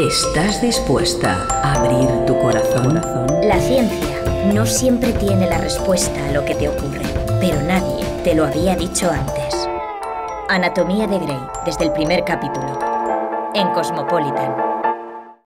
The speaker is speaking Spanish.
¿Estás dispuesta a abrir tu corazón? La ciencia no siempre tiene la respuesta a lo que te ocurre, pero nadie te lo había dicho antes. Anatomía de Grey, desde el primer capítulo, en Cosmopolitan.